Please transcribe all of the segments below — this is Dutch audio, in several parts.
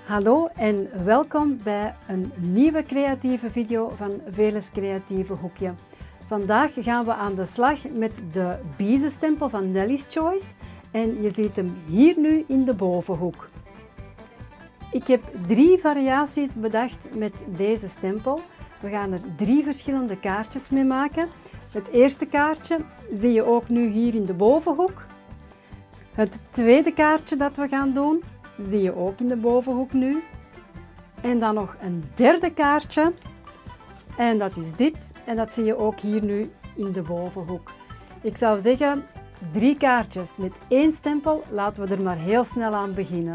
Hallo en welkom bij een nieuwe creatieve video van Veles Creatieve Hoekje. Vandaag gaan we aan de slag met de biezenstempel van Nelly's Choice en je ziet hem hier nu in de bovenhoek. Ik heb 3 variaties bedacht met deze stempel. We gaan er 3 verschillende kaartjes mee maken. Het eerste kaartje zie je ook nu hier in de bovenhoek. Het tweede kaartje dat we gaan doen zie je ook in de bovenhoek nu. En dan nog een derde kaartje. En dat is dit. En dat zie je ook hier nu in de bovenhoek. Ik zou zeggen 3 kaartjes met 1 stempel. Laten we er maar heel snel aan beginnen.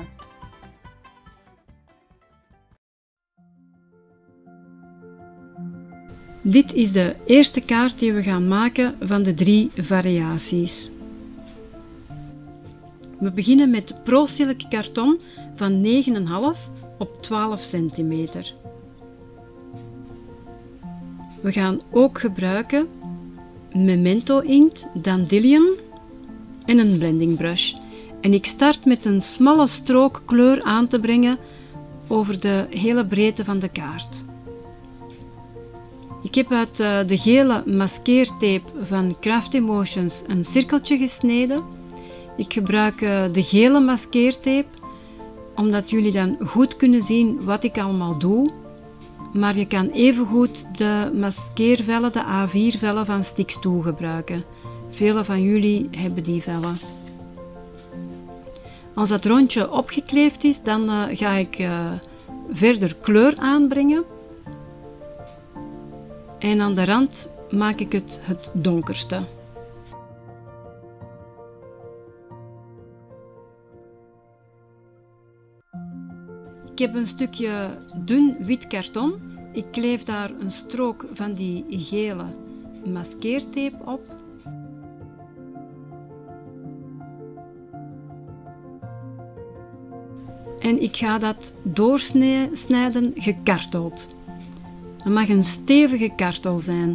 Dit is de eerste kaart die we gaan maken van de 3 variaties. We beginnen met ProSilk karton van 9,5 op 12 cm. We gaan ook gebruiken Memento inkt, Dandelion en een blending brush. En ik start met een smalle strook kleur aan te brengen over de hele breedte van de kaart. Ik heb uit de gele maskeertape van Craft Emotions een cirkeltje gesneden. Ik gebruik de gele maskeertape, omdat jullie dan goed kunnen zien wat ik allemaal doe. Maar je kan evengoed de maskeervellen, de A4 vellen van Stix2 gebruiken. Vele van jullie hebben die vellen. Als dat rondje opgekleefd is, dan ga ik verder kleur aanbrengen. En aan de rand maak ik het donkerste. Ik heb een stukje dun wit karton. Ik kleef daar een strook van die gele maskeertape op. En ik ga dat doorsnijden gekarteld. Het mag een stevige kartel zijn.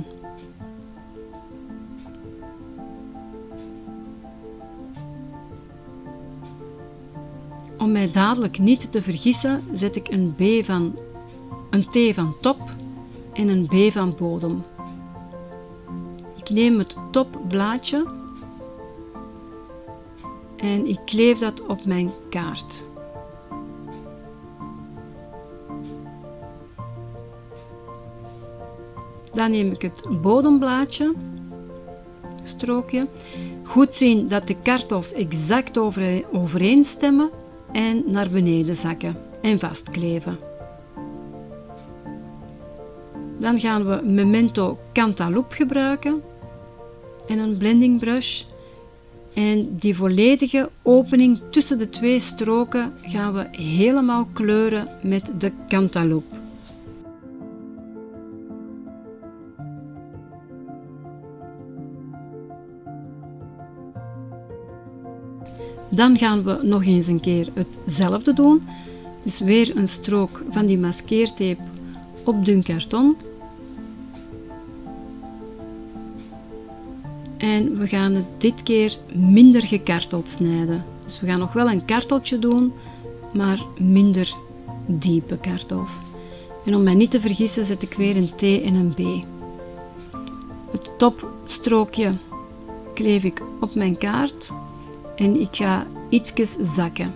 Om mij dadelijk niet te vergissen, zet ik een T van top en een B van bodem. Ik neem het topblaadje en ik kleef dat op mijn kaart. Dan neem ik het bodemblaadje, strookje. Goed zien dat de kartels exact overeenstemmen en naar beneden zakken en vastkleven. Dan gaan we Memento Cantaloupe gebruiken en een blending brush. En die volledige opening tussen de 2 stroken gaan we helemaal kleuren met de Cantaloupe. Dan gaan we nog eens een keer hetzelfde doen. Dus weer een strook van die maskeertape op dun karton. En we gaan het dit keer minder gekarteld snijden. Dus we gaan nog wel een karteltje doen, maar minder diepe kartels. En om mij niet te vergissen zet ik weer een T en een B. Het topstrookje kleef ik op mijn kaart. En ik ga ietsjes zakken.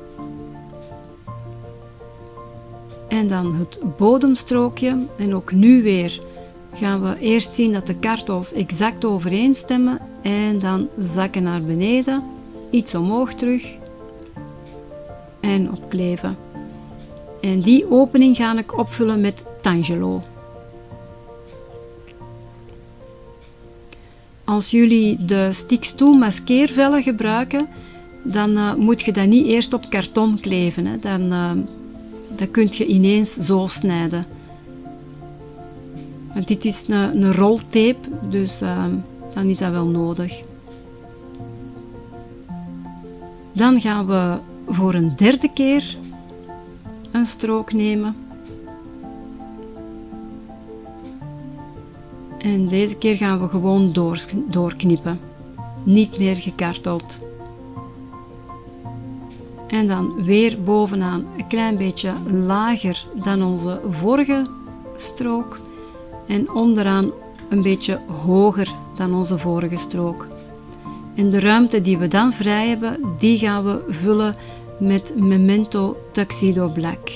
En dan het bodemstrookje. En ook nu weer gaan we eerst zien dat de kartels exact overeenstemmen. En dan zakken naar beneden. Iets omhoog terug. En opkleven. En die opening ga ik opvullen met Tangelo. Als jullie de Stix2 maskeervellen gebruiken, dan moet je dat niet eerst op karton kleven. Hè. Dan kun je ineens zo snijden. En dit is een roltape, dus dan is dat wel nodig. Dan gaan we voor een derde keer een strook nemen. En deze keer gaan we gewoon doorknippen. Niet meer gekarteld. En dan weer bovenaan een klein beetje lager dan onze vorige strook. En onderaan een beetje hoger dan onze vorige strook. En de ruimte die we dan vrij hebben, die gaan we vullen met Memento Tuxedo Black.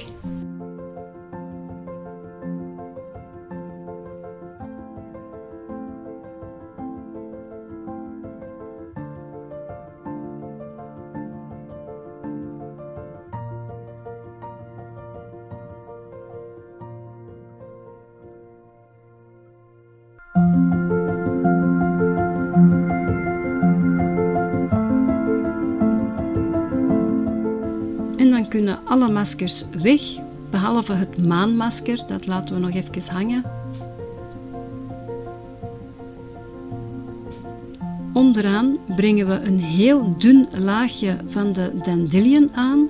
En dan kunnen alle maskers weg, behalve het maanmasker, dat laten we nog even hangen. Onderaan brengen we een heel dun laagje van de Dandelion aan.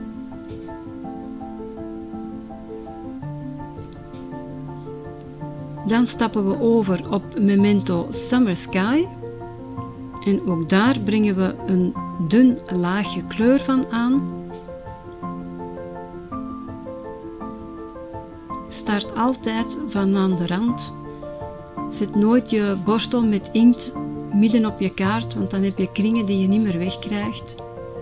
Dan stappen we over op Memento Summer Sky. En ook daar brengen we een dun laagje kleur van aan. Start altijd van aan de rand. Zet nooit je borstel met inkt midden op je kaart, want dan heb je kringen die je niet meer wegkrijgt.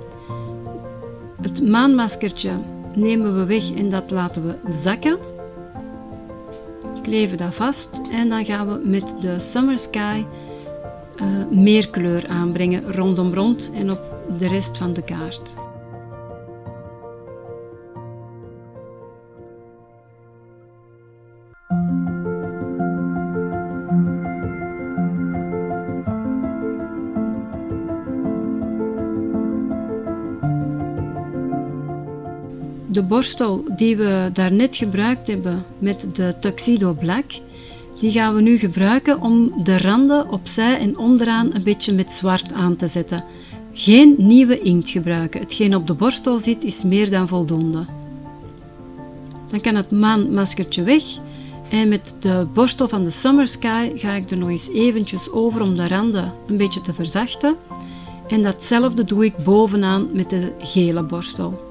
Het maanmaskertje nemen we weg en dat laten we zakken. Kleven dat vast en dan gaan we met de Summer Sky meer kleur aanbrengen rond en op de rest van de kaart. De borstel die we daarnet gebruikt hebben met de Tuxedo Black, die gaan we nu gebruiken om de randen opzij en onderaan een beetje met zwart aan te zetten. Geen nieuwe inkt gebruiken. Hetgeen op de borstel zit is meer dan voldoende. Dan kan het maanmaskertje weg en met de borstel van de Summer Sky ga ik er nog eens eventjes over om de randen een beetje te verzachten. En datzelfde doe ik bovenaan met de gele borstel.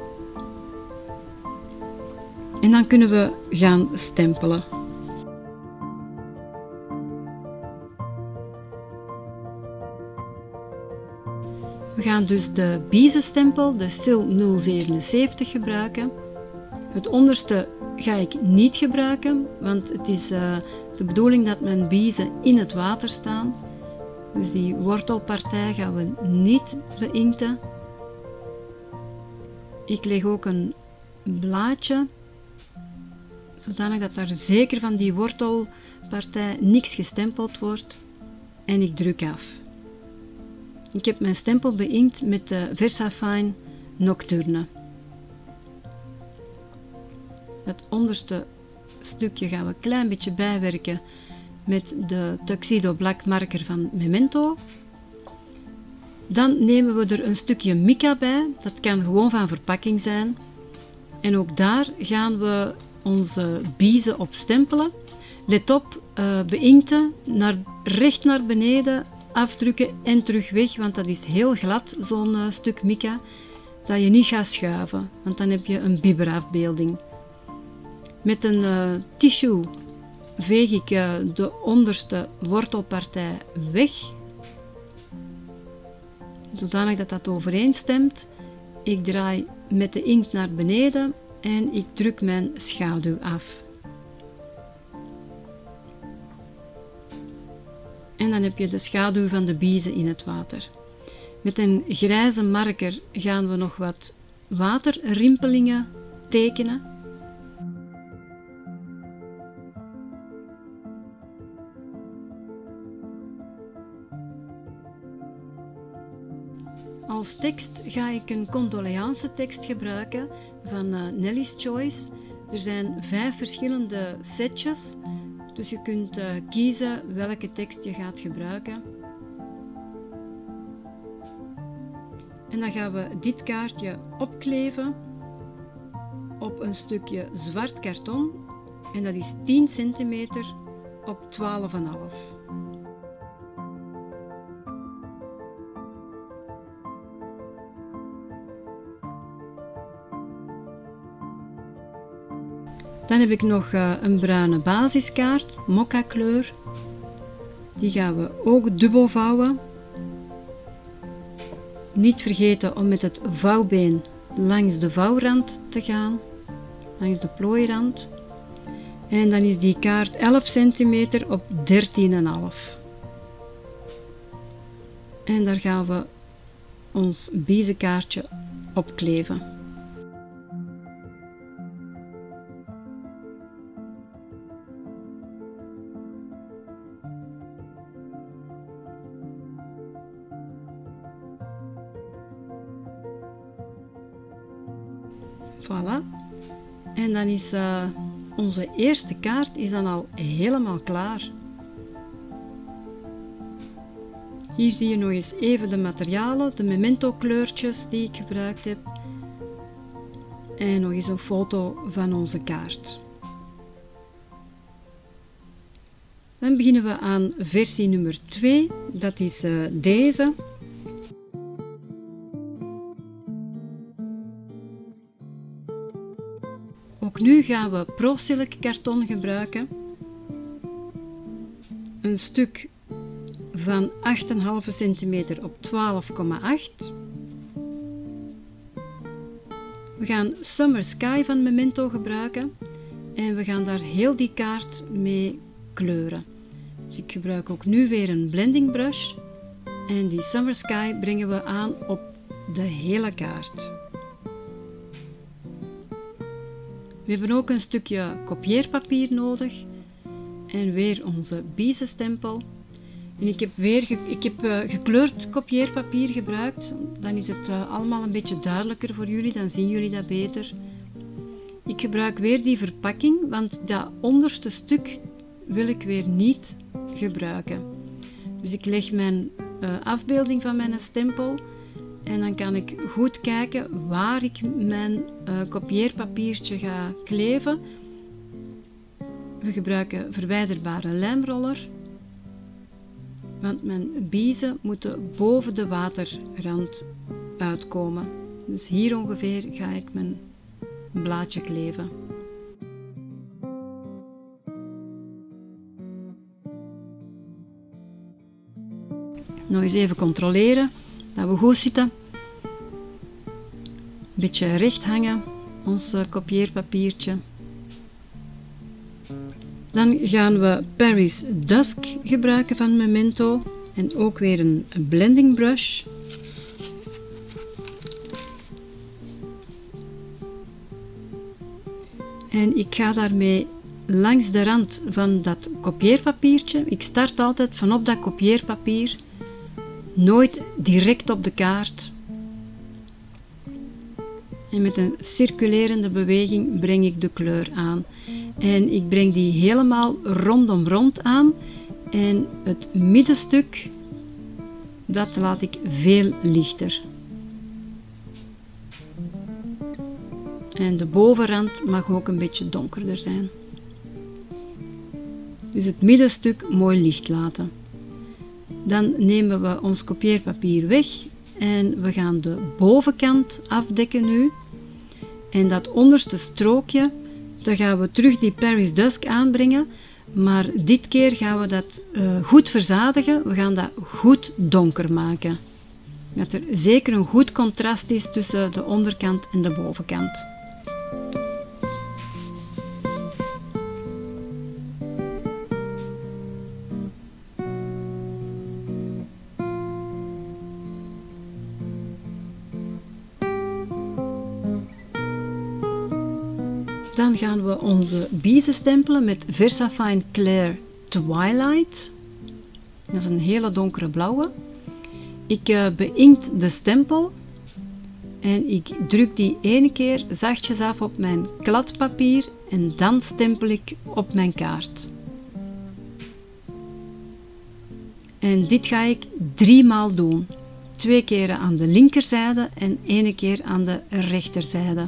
En dan kunnen we gaan stempelen. We gaan dus de biezenstempel, de SIL 077 gebruiken. Het onderste ga ik niet gebruiken, want het is de bedoeling dat mijn biezen in het water staan. Dus die wortelpartij gaan we niet beinkten. Ik leg ook een blaadje, zodanig dat daar zeker van die wortelpartij niks gestempeld wordt. En ik druk af. Ik heb mijn stempel beïnkt met de VersaFine Nocturne. Het onderste stukje gaan we een klein beetje bijwerken met de Tuxedo Black marker van Memento. Dan nemen we er een stukje mica bij. Dat kan gewoon van verpakking zijn. En ook daar gaan we onze biezen op stempelen. Let op, beinkten, recht naar beneden afdrukken en terug weg, want dat is heel glad, zo'n stuk mica, dat je niet gaat schuiven, want dan heb je een bibberafbeelding. Met een tissue veeg ik de onderste wortelpartij weg, zodanig dat dat overeenstemt. Ik draai met de inkt naar beneden en ik druk mijn schaduw af. En dan heb je de schaduw van de biezen in het water. Met een grijze marker gaan we nog wat waterrimpelingen tekenen. Als tekst ga ik een condoleance tekst gebruiken van Nelly's Choice. Er zijn 5 verschillende setjes, dus je kunt kiezen welke tekst je gaat gebruiken. En dan gaan we dit kaartje opkleven op een stukje zwart karton en dat is 10 cm op 12,5. Dan heb ik nog een bruine basiskaart, mokka kleur. Die gaan we ook dubbel vouwen. Niet vergeten om met het vouwbeen langs de vouwrand te gaan, langs de plooirand. En dan is die kaart 11 cm op 13,5. En daar gaan we ons biezenkaartje op kleven. Voilà. En dan is onze eerste kaart is dan al helemaal klaar. Hier zie je nog eens even de materialen, de memento kleurtjes die ik gebruikt heb. En nog eens een foto van onze kaart. Dan beginnen we aan versie nummer 2. Dat is deze. Ook nu gaan we ProSilk karton gebruiken. Een stuk van 8,5 cm op 12,8. We gaan Summer Sky van Memento gebruiken en we gaan daar heel die kaart mee kleuren. Dus ik gebruik ook nu weer een blending brush en die Summer Sky brengen we aan op de hele kaart. We hebben ook een stukje kopieerpapier nodig en weer onze biezenstempel. En ik heb gekleurd kopieerpapier gebruikt, dan is het allemaal een beetje duidelijker voor jullie, dan zien jullie dat beter. Ik gebruik weer die verpakking, want dat onderste stuk wil ik weer niet gebruiken. Dus ik leg mijn afbeelding van mijn stempel en dan kan ik goed kijken waar ik mijn kopieerpapiertje ga kleven. We gebruiken verwijderbare lijmroller, want mijn biezen moeten boven de waterrand uitkomen. Dus hier ongeveer ga ik mijn blaadje kleven. Nog eens even controleren dat we goed zitten. Een beetje recht hangen, ons kopieerpapiertje. Dan gaan we Paris Dusk gebruiken van Memento en ook weer een blending brush. En ik ga daarmee langs de rand van dat kopieerpapiertje. Ik start altijd van op dat kopieerpapier, nooit direct op de kaart. En met een circulerende beweging breng ik de kleur aan. En ik breng die helemaal rondom rond aan. En het middenstuk, dat laat ik veel lichter. En de bovenrand mag ook een beetje donkerder zijn. Dus het middenstuk mooi licht laten. Dan nemen we ons kopieerpapier weg en we gaan de bovenkant afdekken nu. En dat onderste strookje, daar gaan we terug die Paris Dusk aanbrengen. Maar dit keer gaan we dat goed verzadigen. We gaan dat goed donker maken. Dat er zeker een goed contrast is tussen de onderkant en de bovenkant. Dan gaan we onze biezen stempelen met VersaFine Clair Twilight. Dat is een hele donkere blauwe. Ik beïnkt de stempel en ik druk die ene keer zachtjes af op mijn kladpapier en dan stempel ik op mijn kaart. En dit ga ik 3 maal doen. 2 keren aan de linkerzijde en 1 keer aan de rechterzijde.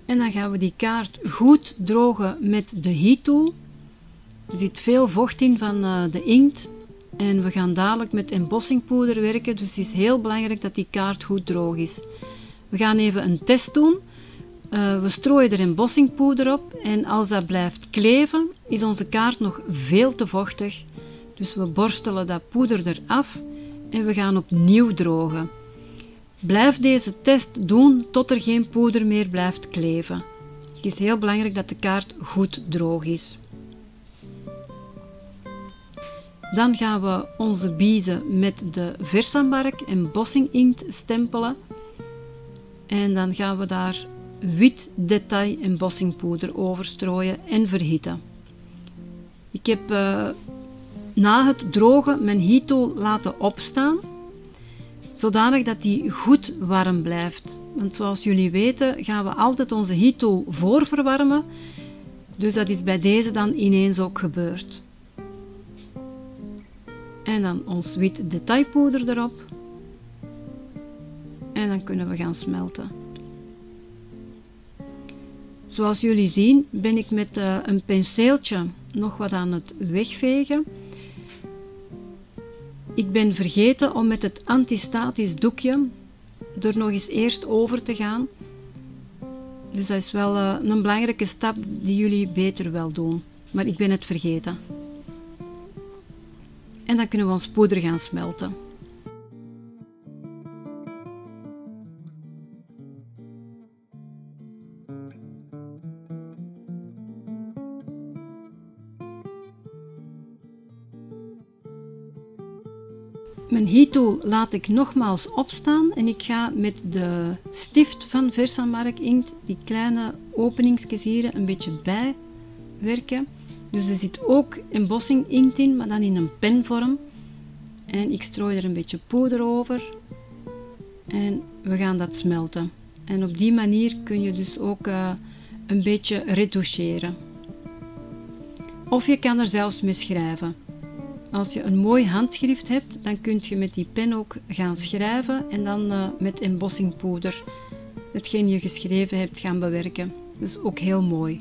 En dan gaan we die kaart goed drogen met de heat tool. Er zit veel vocht in van de inkt. En we gaan dadelijk met embossingpoeder werken, dus het is heel belangrijk dat die kaart goed droog is. We gaan even een test doen. We strooien er embossingpoeder op en als dat blijft kleven, is onze kaart nog veel te vochtig. Dus we borstelen dat poeder eraf en we gaan opnieuw drogen. Blijf deze test doen tot er geen poeder meer blijft kleven. Het is heel belangrijk dat de kaart goed droog is. Dan gaan we onze biezen met de Versamark embossing inkt stempelen. En dan gaan we daar wit detail embossingpoeder over strooien en verhitten. Ik heb na het drogen mijn heat tool laten opstaan, zodanig dat die goed warm blijft. Want zoals jullie weten gaan we altijd onze heat tool voorverwarmen, dus dat is bij deze dan ineens ook gebeurd. En dan ons wit detailpoeder erop. En dan kunnen we gaan smelten. Zoals jullie zien ben ik met een penseeltje nog wat aan het wegvegen. Ik ben vergeten om met het antistatisch doekje er nog eens eerst over te gaan. Dus dat is wel een belangrijke stap die jullie beter wel doen. Maar ik ben het vergeten. En dan kunnen we ons poeder gaan smelten. Mijn heat tool laat ik nogmaals opstaan en ik ga met de stift van Versamark inkt die kleine openingsjes hier een beetje bijwerken. Dus er zit ook embossing inkt in, maar dan in een penvorm. En ik strooi er een beetje poeder over. En we gaan dat smelten. En op die manier kun je dus ook een beetje retoucheren. Of je kan er zelfs mee schrijven. Als je een mooi handschrift hebt, dan kun je met die pen ook gaan schrijven en dan met embossingpoeder hetgeen je geschreven hebt gaan bewerken. Dus ook heel mooi.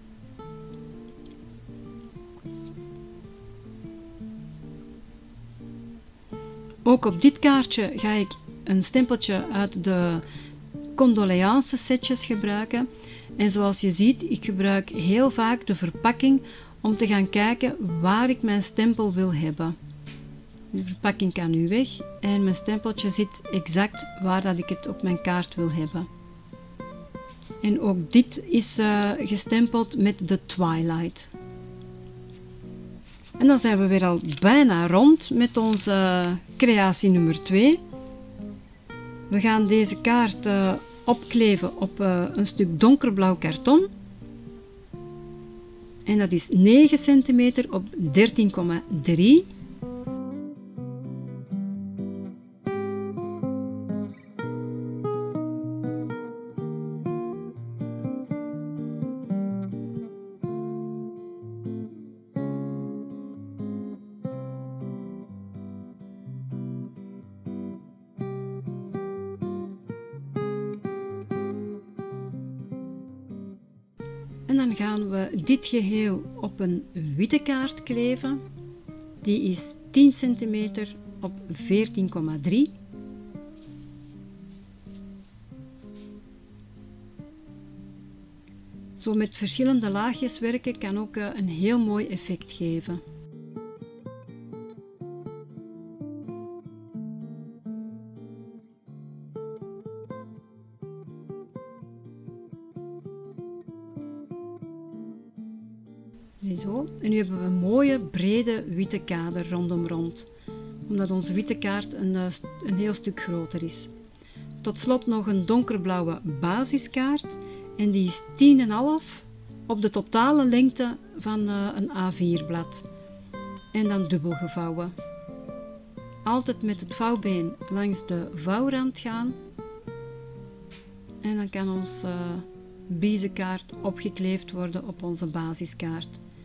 Ook op dit kaartje ga ik een stempeltje uit de condoléance setjes gebruiken. En zoals je ziet, ik gebruik heel vaak de verpakking om te gaan kijken waar ik mijn stempel wil hebben. De verpakking kan nu weg en mijn stempeltje zit exact waar dat ik het op mijn kaart wil hebben. En ook dit is gestempeld met de Twilight. En dan zijn we weer al bijna rond met onze creatie nummer 2. We gaan deze kaart opkleven op een stuk donkerblauw karton. En dat is 9 cm op 13,3. En dan gaan we dit geheel op een witte kaart kleven. Die is 10 cm op 14,3. Zo met verschillende laagjes werken kan ook een heel mooi effect geven. Ziezo. En nu hebben we een mooie brede witte kader rond, omdat onze witte kaart een heel stuk groter is. Tot slot nog een donkerblauwe basiskaart en die is 10,5 op de totale lengte van een A4 blad. En dan dubbel gevouwen. Altijd met het vouwbeen langs de vouwrand gaan en dan kan onze biezenkaart opgekleefd worden op onze basiskaart.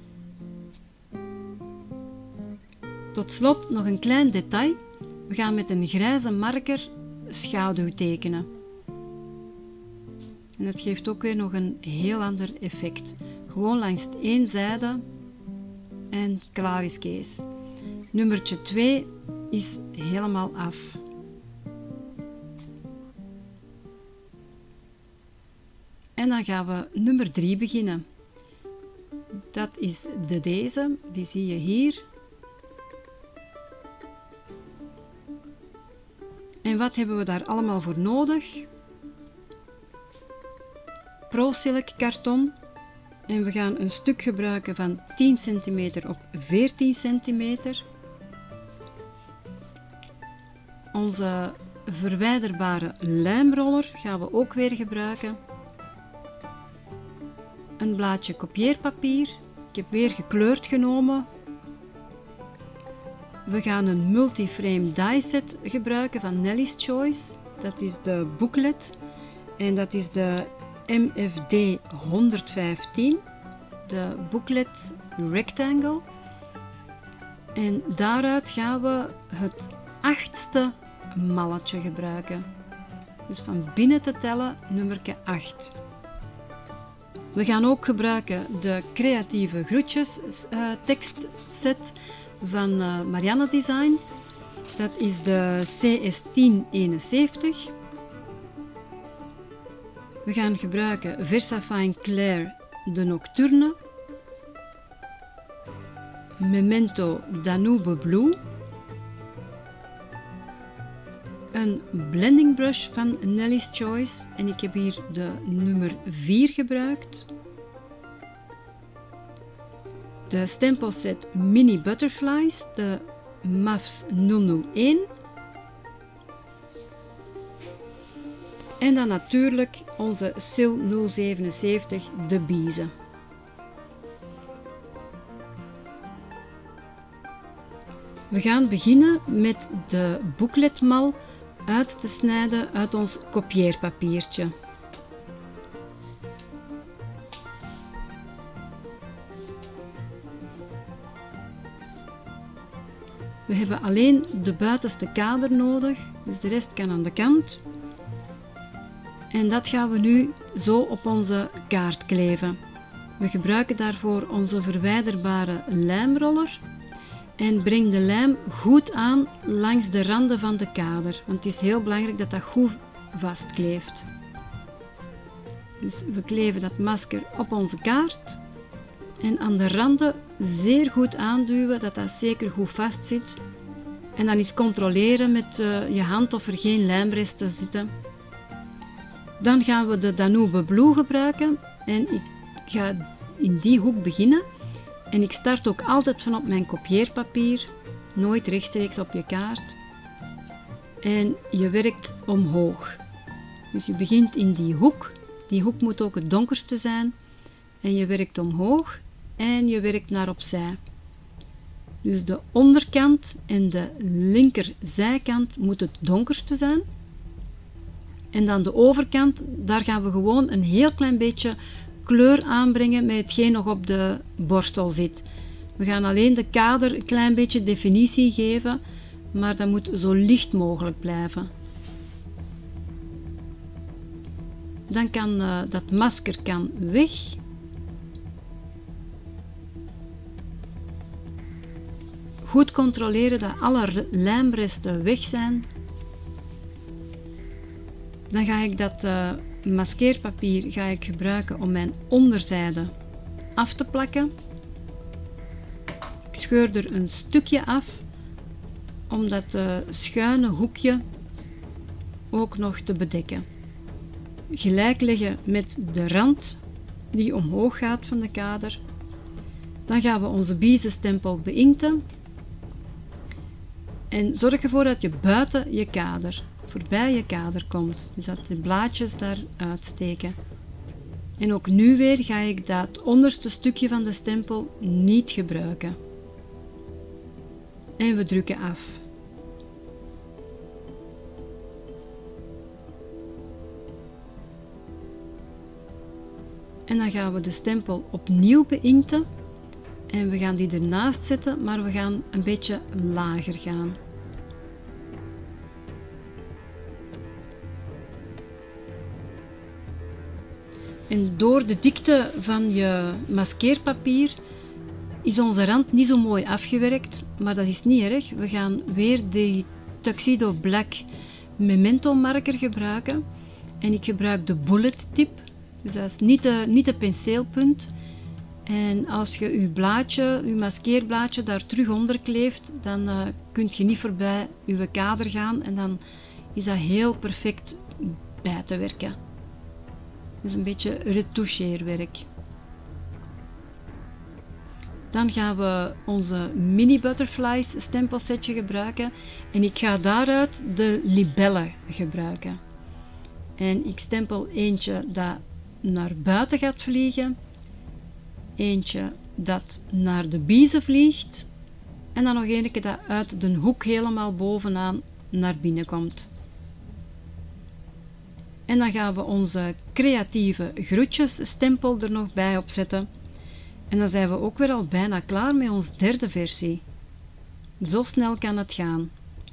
Tot slot nog een klein detail. We gaan met een grijze marker schaduw tekenen. En dat geeft ook weer nog een heel ander effect. Gewoon langs één zijde en klaar is Kees. Nummertje 2 is helemaal af. En dan gaan we nummer 3 beginnen. Dat is deze, die zie je hier. En wat hebben we daar allemaal voor nodig? ProSilk karton. En we gaan een stuk gebruiken van 10 cm op 14 cm. Onze verwijderbare lijmroller gaan we ook weer gebruiken. Een blaadje kopieerpapier. Ik heb weer gekleurd genomen. We gaan een multiframe die set gebruiken van Nelly's Choice. Dat is de booklet en dat is de MFD 115, de booklet rectangle. En daaruit gaan we het 8ste malletje gebruiken. Dus van binnen te tellen nummerke 8. We gaan ook gebruiken de creatieve groetjes tekstset van Marianne Design. Dat is de CS1071. We gaan gebruiken Versafine Clair de Nocturne, Memento Danube Blue, een blending brush van Nelly's Choice en ik heb hier de nummer 4 gebruikt. De stempelset Mini Butterflies, de MAFS 001. En dan natuurlijk onze SIL 077, de biezen. We gaan beginnen met de boekletmal uit te snijden uit ons kopieerpapiertje. We hebben alleen de buitenste kader nodig, dus de rest kan aan de kant. En dat gaan we nu zo op onze kaart kleven. We gebruiken daarvoor onze verwijderbare lijmroller. En breng de lijm goed aan langs de randen van de kader, want het is heel belangrijk dat dat goed vastkleeft. Dus we kleven dat masker op onze kaart en aan de randen zeer goed aanduwen dat dat zeker goed vast zit. En dan eens controleren met je hand of er geen lijmresten zitten. Dan gaan we de Danube Blue gebruiken en ik ga in die hoek beginnen. En ik start ook altijd van op mijn kopieerpapier, nooit rechtstreeks op je kaart. En je werkt omhoog. Dus je begint in die hoek moet ook het donkerste zijn. En je werkt omhoog en je werkt naar opzij. Dus de onderkant en de linkerzijkant moet het donkerste zijn. En dan de overkant, daar gaan we gewoon een heel klein beetje kleur aanbrengen met hetgeen nog op de borstel zit. We gaan alleen de kader een klein beetje definitie geven, maar dat moet zo licht mogelijk blijven. Dan kan dat masker weg. Goed controleren dat alle lijmresten weg zijn. Dan ga ik dat maskeerpapier gebruiken om mijn onderzijde af te plakken. Ik scheur er een stukje af om dat schuine hoekje ook nog te bedekken. Gelijk leggen met de rand die omhoog gaat van de kader. Dan gaan we onze biezenstempel beinken. En zorg ervoor dat je buiten je kader, voorbij je kader komt. Dus dat de blaadjes daar uitsteken. En ook nu weer ga ik dat onderste stukje van de stempel niet gebruiken. En we drukken af. En dan gaan we de stempel opnieuw beinken. En we gaan die ernaast zetten, maar we gaan een beetje lager gaan. En door de dikte van je maskeerpapier is onze rand niet zo mooi afgewerkt, maar dat is niet erg. We gaan weer die Tuxedo Black Memento marker gebruiken. En ik gebruik de bullet tip, dus dat is niet de penseelpunt. En als je je maskeerblaadje daar terug onder kleeft, dan kun je niet voorbij je kader gaan en dan is dat heel perfect bij te werken. Dus een beetje retoucheerwerk. Dan gaan we onze mini butterflies stempelsetje gebruiken en ik ga daaruit de libellen gebruiken. En ik stempel eentje dat naar buiten gaat vliegen, eentje dat naar de biezen vliegt en dan nog eentje dat uit de hoek helemaal bovenaan naar binnen komt. En dan gaan we onze creatieve groetjes stempel er nog bij opzetten. En dan zijn we ook weer al bijna klaar met onze derde versie. Zo snel kan het gaan.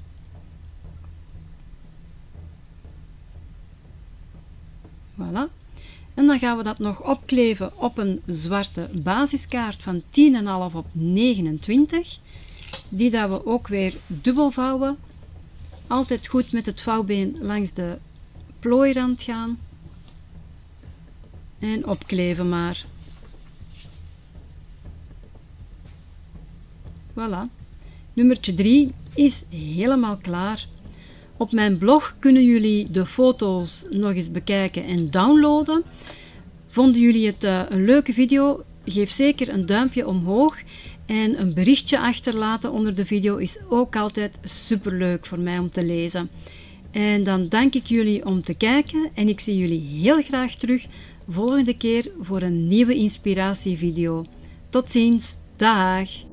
Voilà. En dan gaan we dat nog opkleven op een zwarte basiskaart van 10,5 op 29. Die dat we ook weer dubbel vouwen. Altijd goed met het vouwbeen langs de plooirand gaan. En opkleven maar. Voilà. Nummertje 3 is helemaal klaar. Op mijn blog kunnen jullie de foto's nog eens bekijken en downloaden. Vonden jullie het een leuke video? Geef zeker een duimpje omhoog en een berichtje achterlaten onder de video is ook altijd super leuk voor mij om te lezen. En dan dank ik jullie om te kijken en ik zie jullie heel graag terug volgende keer voor een nieuwe inspiratievideo. Tot ziens, dag!